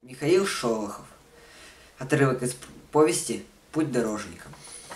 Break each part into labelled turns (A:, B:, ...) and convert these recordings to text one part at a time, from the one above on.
A: Михаил Шолохов. Отрывок из повести «Путь дорожника».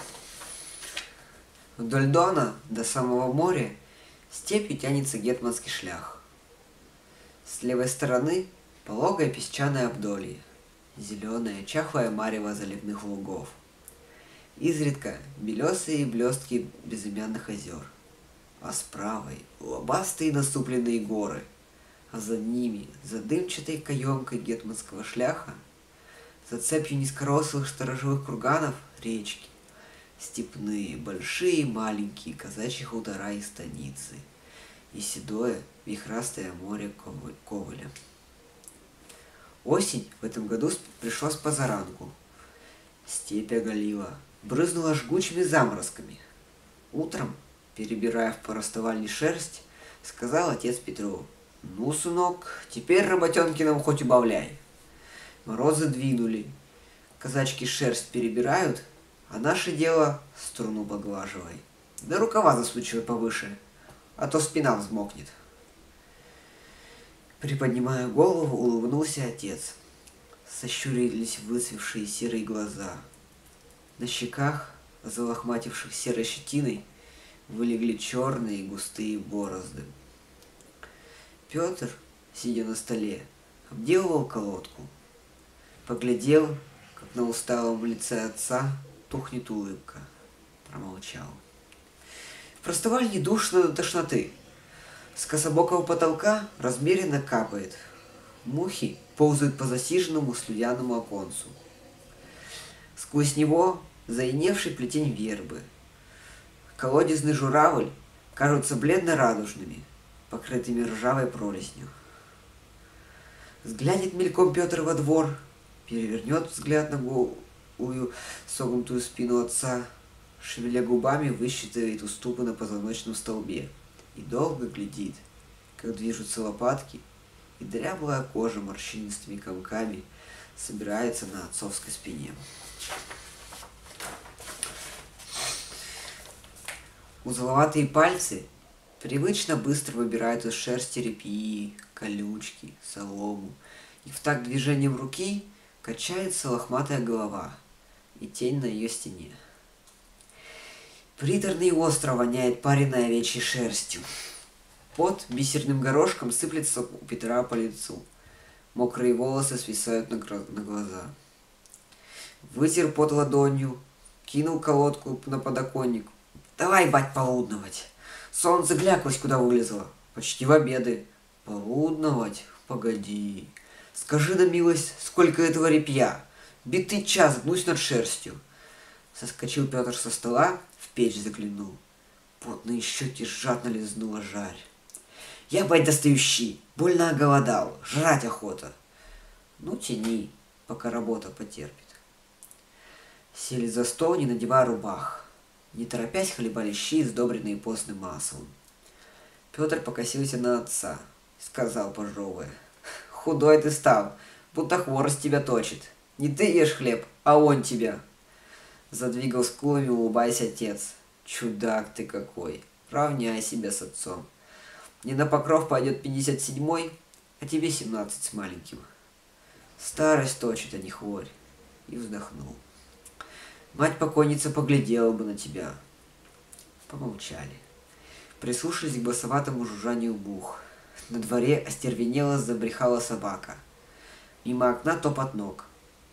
A: Вдоль Дона до самого моря степью тянется гетманский шлях. С левой стороны пологое песчаное Обдолье, зеленое чахлое марево заливных лугов. Изредка белесые блестки безымянных озер, а с правой лобастые насупленные горы, а за ними, за дымчатой каемкой гетманского шляха, за цепью низкорослых сторожевых курганов речки, степные, большие и маленькие казачьи хутора и станицы, и седое, вихрастое море Ковыля. Осень в этом году пришла с позаранку. Степь оголила, брызнула жгучими заморозками. Утром, перебирая в поростовальне шерсть, сказал отец Петру: «Ну, сынок, теперь работенки нам хоть убавляй». Морозы двинули, казачки шерсть перебирают, а наше дело — струну поглаживай, да рукава засучивай повыше, а то спина взмокнет. Приподнимая голову, улыбнулся отец. Сощурились выцвевшие серые глаза. На щеках, залохмативших серой щетиной, вылегли черные густые борозды. Петр, сидя на столе, обделывал колодку. Поглядел, как на усталом лице отца тухнет улыбка. Промолчал. В простовальне душно до тошноты. С кособокого потолка размеренно капает. Мухи ползают по засиженному слюдяному оконцу. Сквозь него заиневший плетень вербы. Колодезный журавль кажутся бледно-радужными, покрытыми ржавой пролеснью. Взглянет мельком Петр во двор, перевернет взгляд на голую согнутую спину отца, шевеля губами высчитывает уступы на позвоночном столбе и долго глядит, как движутся лопатки, и дряблая кожа морщинистыми комками собирается на отцовской спине. Узловатые пальцы привычно быстро выбирают из шерсти репьи, колючки, солому, и в такт движением руки качается лохматая голова и тень на ее стене. Приторно и остро воняет пареной овечьей шерстью. Пот бисерным горошком сыплется у Петра по лицу. Мокрые волосы свисают на глаза. Вытер пот ладонью, кинул колодку на подоконник. «Давай, бать, полудновать! Солнце гляклось, куда вылезло. Почти в обеды. Полудновать? Погоди. Скажи на милость, сколько этого репья? Битый час гнусь над шерстью». Соскочил Петр со стола, в печь заглянул. Потные щеки жадно лизнула жарь. «Я, бать, достающий, больно оголодал, жрать охота». «Ну, тяни, пока работа потерпит». Сели за стол, не надевая рубах. Не торопясь хлебали щи, сдобренные постным маслом. Петр покосился на отца, сказал, пожевывая: «Худой ты стал, будто хворост тебя точит. Не ты ешь хлеб, а он тебя». Задвигал скулами, улыбаясь отец. «Чудак ты какой! Равняй себя с отцом. Не на покров пойдет 57-й, а тебе 17 с маленьким. Старость точит, а не хворь». И вздохнул. «Мать покойница поглядела бы на тебя». Помолчали. Прислушались к басоватому жужжанию мух. На дворе остервенело забрехала собака. Мимо окна топот ног.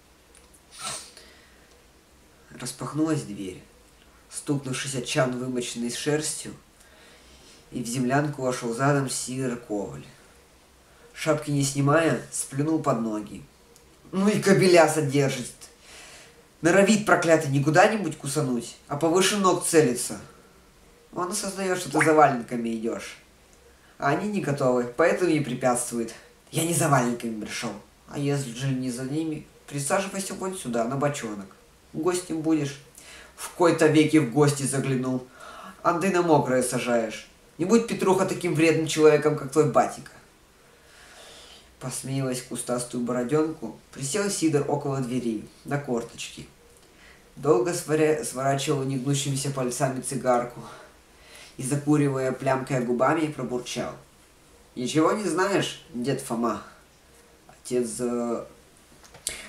A: Распахнулась дверь. Стукнувшись о чан, вымоченный шерстью, и в землянку вошел задом Сидор Коваль. Шапки не снимая, сплюнул под ноги. «Ну и кобеля содержит! Норовит, проклятый, не куда-нибудь кусануть, а повыше ног целится. Он осознает, что ты за валенками идешь. А они не готовы, поэтому и препятствует. Я не за валенками пришел. А если же не за ними, присаживайся вон сюда, на бочонок. Гостем будешь». В кои-то веки в гости заглянул. А ты на мокрое сажаешь. Не будь, Петруха, таким вредным человеком, как твой батька. Посмеиваясь кустастую бороденку, присел Сидор около двери, на корточки. Долго сворачивал негнущимися пальцами цигарку и, закуривая, плямкая губами, пробурчал: «Ничего не знаешь, дед Фома?» Отец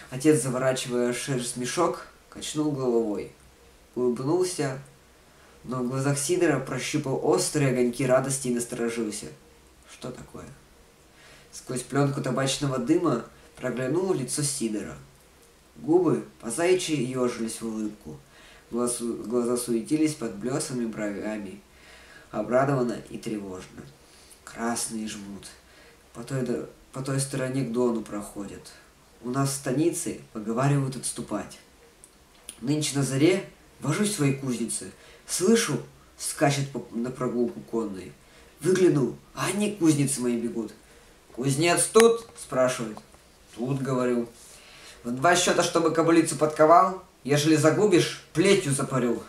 A: Отец, заворачивая шерсть в мешок, качнул головой, улыбнулся, но в глазах Сидора прощупал острые огоньки радости и насторожился. Что такое? Сквозь пленку табачного дыма проглянуло лицо Сидора. Губы по-заячьи ежились в улыбку, глаза суетились под блесами бровями, обрадованно и тревожно. Красные жмут. По той стороне к Дону проходят. У нас в станице поговаривают отступать. Нынче на заре вожусь в своей кузнице. Слышу, скачет на прогулку конные. Выгляну, а они к кузнице мои бегут. «Кузнец тут?» – спрашивает. «Тут», – говорю. «В 2 счета, чтобы кобылицу подковал, ежели загубишь, плетью запарю».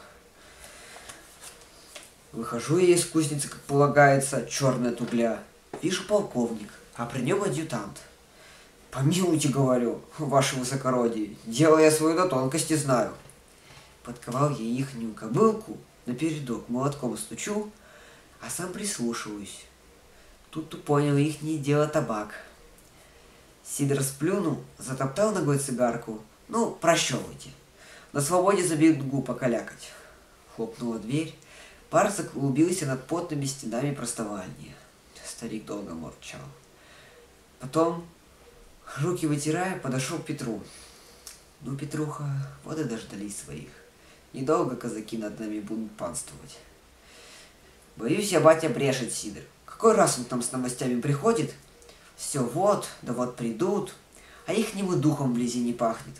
A: Выхожу я из кузницы, как полагается, черная от угля. Вижу полковник, а при нем адъютант. «Помилуйте, — говорю, — ваше высокородие, дело я свое до тонкости знаю». Подковал я ихнюю кобылку, напередок молотком стучу, а сам прислушиваюсь. Тут-то понял ихнее дело табак. Сидор сплюнул, затоптал ногой цигарку. «Ну, прощевывайте. На свободе забегу покалякать». Хлопнула дверь. Пар заклубился над потными стенами простовальни. Старик долго молчал. Потом, руки вытирая, подошел к Петру. «Ну, Петруха, вот и дождались своих. Недолго казаки над нами будут панствовать». «Боюсь я, батя, брешет, Сидор. Какой раз он там с новостями приходит? Все вот, да вот придут, а ихним и духом вблизи не пахнет».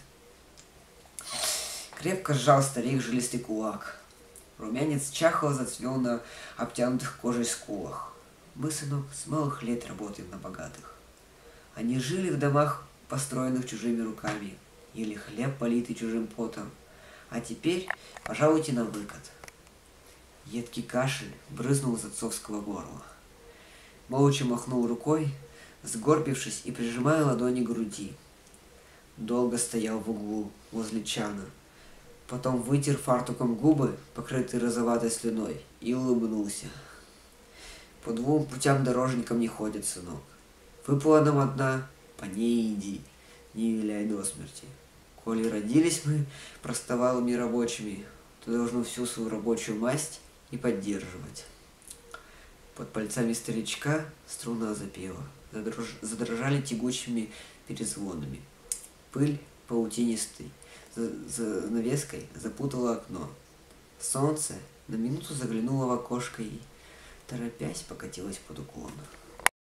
A: Крепко сжал старик жилистый кулак. Румянец чахло зацвел на обтянутых кожей скулах. «Мы, сынок, с малых лет работаем на богатых. Они жили в домах, построенных чужими руками, ели хлеб, политый чужим потом. А теперь пожалуйте на выкат». Едкий кашель брызнул из отцовского горла. Молча махнул рукой, сгорбившись и прижимая ладони к груди. Долго стоял в углу, возле чана. Потом вытер фартуком губы, покрытые розоватой слюной, и улыбнулся. «По 2 путям дорожникам не ходит, сынок. Выпала нам одна, по ней иди, не виляй до смерти. Коли родились мы простовалыми рабочими, то должны всю свою рабочую масть и поддерживать». Под пальцами старичка струна запела, задрожали тягучими перезвонами. Пыль паутинистой занавеской запутала окно. Солнце на минуту заглянуло в окошко и, торопясь, покатилось под уклон.